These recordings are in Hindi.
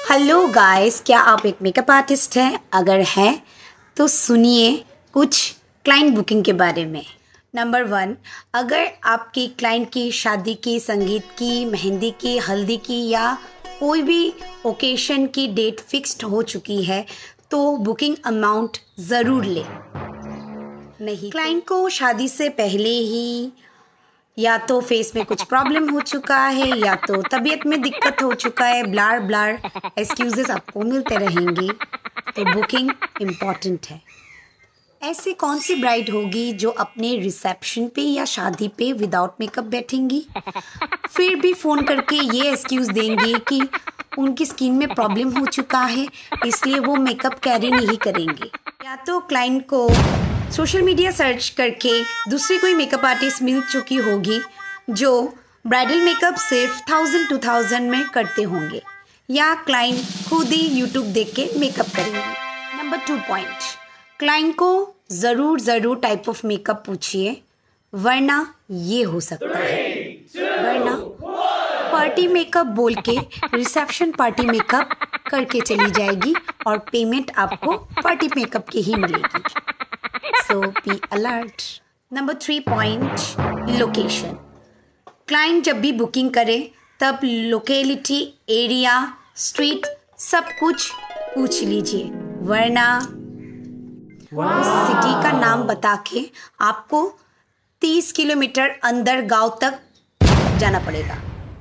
हेलो गाइस, क्या आप एक मेकअप आर्टिस्ट हैं? अगर हैं तो सुनिए कुछ क्लाइंट बुकिंग के बारे में। नंबर 1, अगर आपकी क्लाइंट की शादी की, संगीत की, मेहंदी की, हल्दी की या कोई भी ओकेशन की डेट फिक्स्ड हो चुकी है तो बुकिंग अमाउंट ज़रूर लें। नहीं, क्लाइंट को शादी से पहले ही या तो फेस में कुछ प्रॉब्लम हो चुका है या तो तबीयत में दिक्कत हो चुका है, ब्लार ब्लार एक्सक्यूजेस आपको मिलते रहेंगे, तो बुकिंग इम्पॉर्टेंट है। ऐसी कौन सी ब्राइड होगी जो अपने रिसेप्शन पे या शादी पे विदाउट मेकअप बैठेंगी, फिर भी फ़ोन करके ये एक्सक्यूज़ देंगे कि उनकी स्किन में प्रॉब्लम हो चुका है इसलिए वो मेकअप कैरी नहीं करेंगे। या तो क्लाइंट को सोशल मीडिया सर्च करके दूसरी कोई मेकअप आर्टिस्ट मिल चुकी होगी जो ब्राइडल मेकअप सिर्फ 1000-2000 में करते होंगे, या क्लाइंट खुद ही यूट्यूब देख के मेकअप करेंगे। नंबर 2 पॉइंट, क्लाइंट को ज़रूर टाइप ऑफ मेकअप पूछिए, वरना ये हो सकता है वरना पार्टी मेकअप बोल के रिसेप्शन पार्टी मेकअप करके चली जाएगी और पेमेंट आपको पार्टी मेकअप की ही मिलेगी। So be alert. Number 3 point, location. Client जब भी बुकिंग करे तब लोकेलिटी, एरिया, स्ट्रीट सब कुछ पूछ लीजिए, वरना उस सिटी का नाम बता के आपको 30 किलोमीटर अंदर गांव तक जाना पड़ेगा।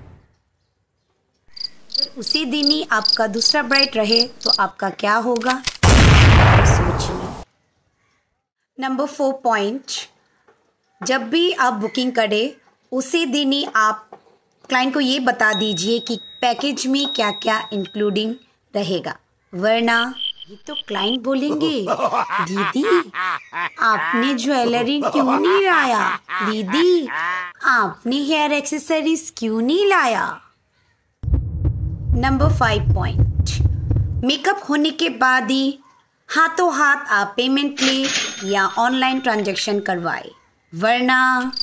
उसी दिन ही आपका दूसरा ब्राइड रहे तो आपका क्या होगा, सोचिए। नंबर 4 पॉइंट, जब भी आप बुकिंग करें उसी दिन ही आप क्लाइंट को ये बता दीजिए कि पैकेज में क्या क्या इंक्लूडिंग रहेगा, वरना ये तो क्लाइंट बोलेंगे दीदी आपने ज्वेलरी क्यों नहीं लाया, दीदी आपने हेयर एक्सेसरीज क्यों नहीं लाया। नंबर 5 पॉइंट, मेकअप होने के बाद ही हाथों हाथ आप पेमेंट ले या ऑनलाइन ट्रांजैक्शन करवाए, वरना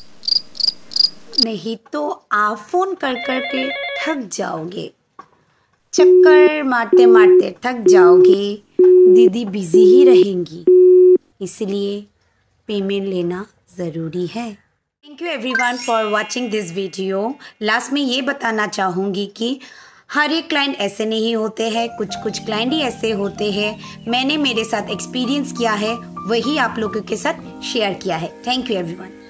नहीं तो आप फ़ोन कर के थक जाओगे, चक्कर मारते मारते थक जाओगे, दीदी बिजी ही रहेंगी, इसलिए पेमेंट लेना ज़रूरी है। Thank you everyone for watching this video. Last में ये बताना चाहूँगी कि हर एक क्लाइंट ऐसे नहीं होते हैं, कुछ क्लाइंट ही ऐसे होते हैं। मैंने मेरे साथ एक्सपीरियंस किया है, वही आप लोगों के साथ शेयर किया है। Thank you everyone.